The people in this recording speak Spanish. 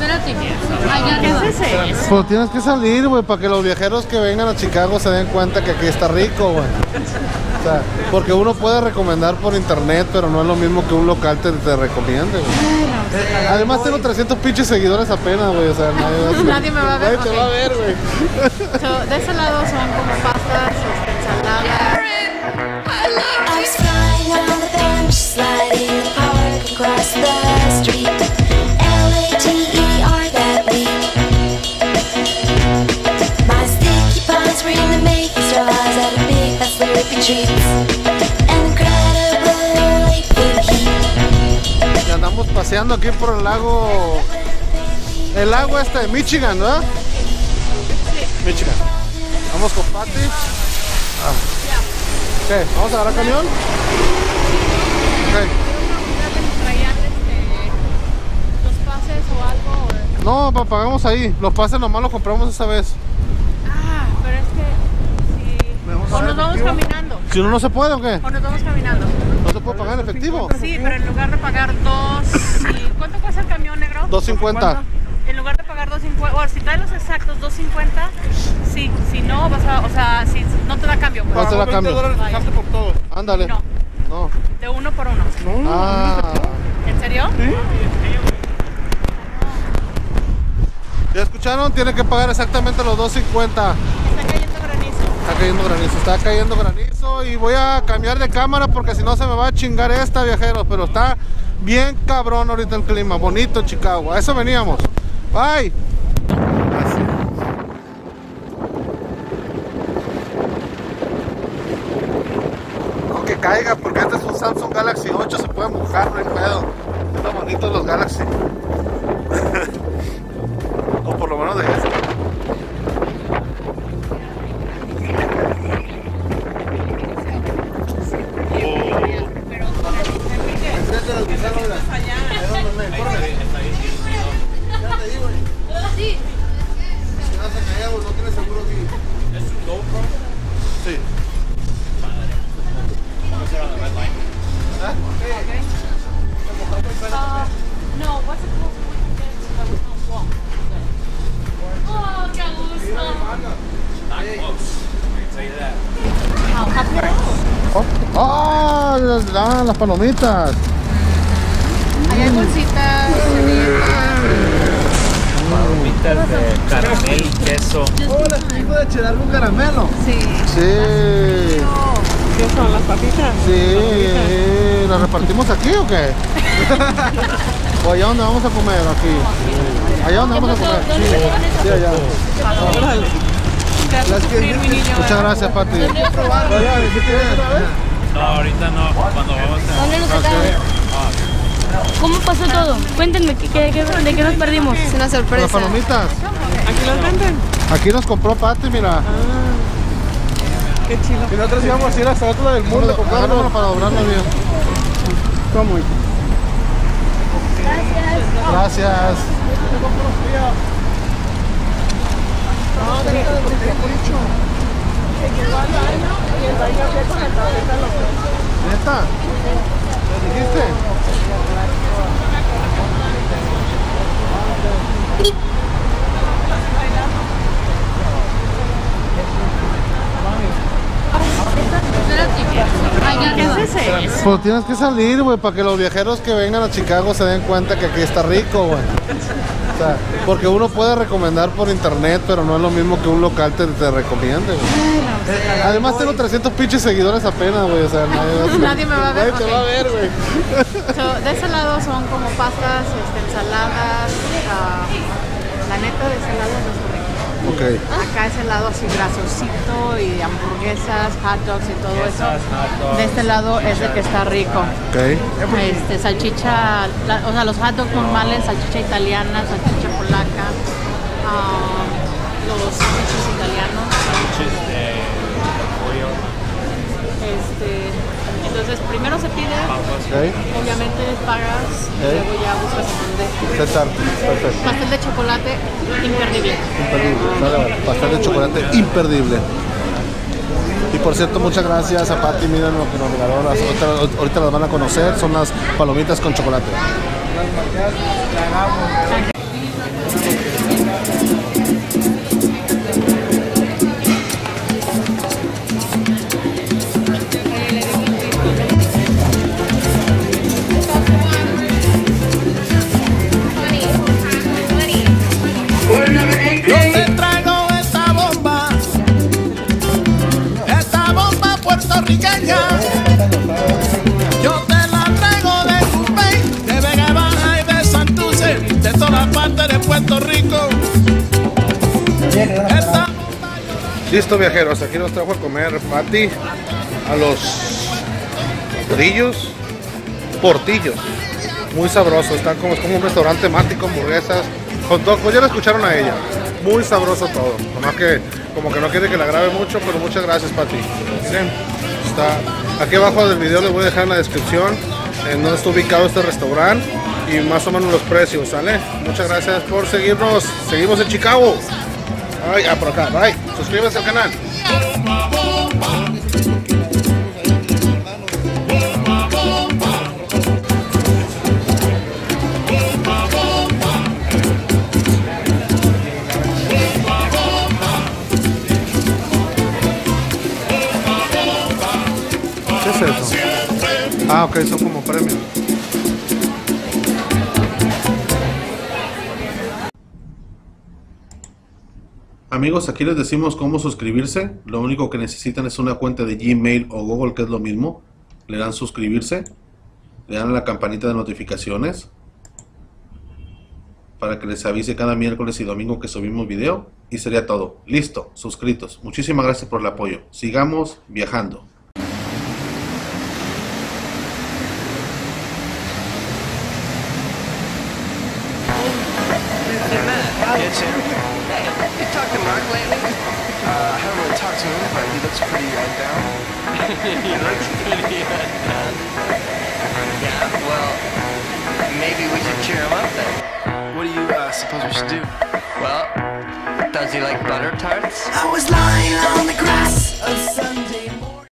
Espérate. ¿Qué es ese? Pues tienes que salir, güey, para que los viajeros que vengan a Chicago se den cuenta que aquí está rico, güey. O sea, porque uno puede recomendar por internet, pero no es lo mismo que un local te recomiende, güey. Además tengo 300 pinches seguidores apenas, güey, o sea, nadie me va a ver. Nadie te va a ver, güey. De ese lado son como pastas, ensaladas. I was flying on the bench, sliding apart across the street. Later that week. My sticky palms were in the making straws at a big fat slurpy treats. An incredible late heat. Y andamos paseando aquí por el lago. El lago este de Michigan, ¿verdad? Michigan. Vamos con Patty. ¿Qué? ¿Vamos a agarrar camión? Ok. ¿Los pases o algo? No, pagamos ahí. Los pases nomás los compramos esa vez. Ah, pero es que... O nos vamos caminando. Si uno no se puede, ¿o qué? O nos vamos caminando. ¿No se puede pagar en efectivo? Sí, pero en lugar de pagar 2... ¿Cuánto cuesta el camión negro? 2.50. En lugar de pagar 2.50, o si traes los exactos 2.50, sí, si no vas a, o sea, si no te da cambio. No te da cambio. $20 por todo. Ándale. No. No. De 1 por 1. Ah. ¿En serio? ¿Sí? ¿Ya escucharon? Tiene que pagar exactamente los 2.50. Está cayendo granizo. Está cayendo granizo, está cayendo granizo y voy a cambiar de cámara porque si no se me va a chingar esta, viajeros, pero está bien cabrón ahorita el clima, bonito Chicago, a eso veníamos. Bye. No que caiga porque este es un Samsung Galaxy 8, se puede mojar, no hay pedo. Está bonito los Galaxy. O por lo menos de este. Sí. No tiene seguro aquí. ¿Es un GoPro? Sí. No, what's the closest we can get so that we don't walk? Oh, qué gusto. Not close. I can tell you that. How happy are you? Oh, las palomitas. Ahí hay bolsitas, Palomitas de caramel, queso. Oh, las películas de cheddar con caramelo. Sí. Sí. ¿Qué son las papitas? Sí. ¿Las repartimos aquí o qué? ¿O allá donde vamos a comer? Aquí. ¿Allá donde vamos a comer? Sí, allá. Órale. Muchas gracias, Pati. No, ahorita no. Cuando vamos a... ¿Dónde nos sacaron? ¿Cómo pasó todo? Cuéntenme, ¿de qué nos perdimos? Es una Las sorpresa. palomitas. ¿Aquí las venden? Aquí nos compró Pati, mira. Qué chido. Y nosotros íbamos a ir hasta otro del mundo a comprarlo para doblarlo bien. ¿Cómo? Gracias. ¿Neta? ¿Te dijiste? ¿Qué es ese? Pues tienes que salir, güey, para que los viajeros que vengan a Chicago se den cuenta que aquí está rico, güey. O sea, porque uno puede recomendar por internet, pero no es lo mismo que un local te recomiende, güey. Además tengo 300 pinches seguidores apenas, güey, o sea, Nadie me va a ver. Nadie te va a ver, güey. De ese lado son como pastas, ensaladas. La neta de ese lado no es rico. Ok. Acá es el lado así grasosito y hamburguesas, hot dogs y todo eso. De este lado es el que está rico. Ok. Salchicha, o sea, los hot dogs normales, salchicha italiana, salchicha polaca, los sándwiches italianos. Sándwiches de pollo. Entonces primero se pide, Ok. obviamente pagas y luego ya buscas dónde. César, perfecto. Pastel de chocolate, imperdible. Imperdible. Vale, vale. Pastel de chocolate imperdible. Y por cierto, muchas gracias a Pati, miren lo que nos regaló. Ahorita las van a conocer, son las palomitas con chocolate. Listo, viajeros, aquí nos trajo a comer Patty a los portillos, muy sabroso, están como, es como un restaurante temático, hamburguesas, hot dog, pues ya lo escucharon a ella, muy sabroso todo, nomás que como que no quiere que la grabe mucho, pero muchas gracias, Patty. Miren, está aquí abajo del video, les voy a dejar en la descripción en donde está ubicado este restaurante y más o menos los precios, ¿sale? Muchas gracias por seguirnos, seguimos en Chicago. Ay, por acá, bye. Suscríbanse al canal. ¿Qué es eso? Ah, ok, son como premios. Amigos, aquí les decimos cómo suscribirse. Lo único que necesitan es una cuenta de Gmail o Google, que es lo mismo. Le dan suscribirse, le dan a la campanita de notificaciones para que les avise cada miércoles y domingo que subimos video, y sería todo. Listo, suscritos. Muchísimas gracias por el apoyo. Sigamos viajando. You talked to Mark lately? I haven't really talked to him, but he looks pretty down. He looks pretty down. Yeah, well, maybe we should cheer him up then. What do you suppose we should do? Well, does he like butter tarts? I was lying on the grass of